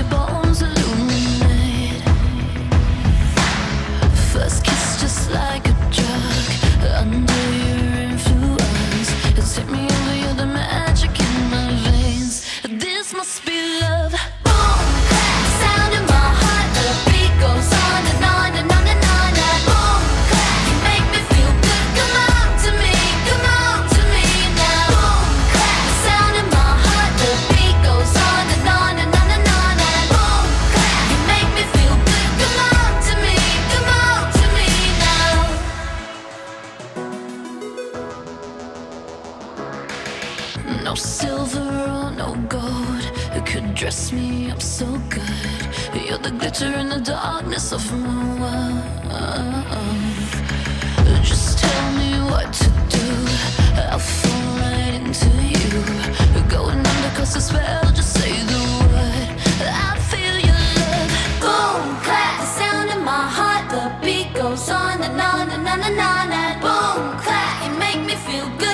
bones illuminate. First kiss just like a drug. Under your influence, it's hit me over, you're the magic in my veins. This must be love. Boom, clap, sound in my heart. The beat goes on and on and on and on. And boom, clap, you make me feel good. Come on to me now. Boom, clap, sound in my heart. The beat goes on and on and on and on. And boom, clap, you make me feel good. Come on to me now. No silver or no gold could dress me up so good. You're the glitter in the darkness of my world. Just tell me what to do, I'll fall right into you. Going under 'cause the spell, just say the word, I feel your love. Boom, clap, the sound in my heart. The beat goes on and on and on and on. And boom, clap, you make me feel good.